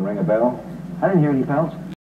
ring a bell? I didn't hear any bells.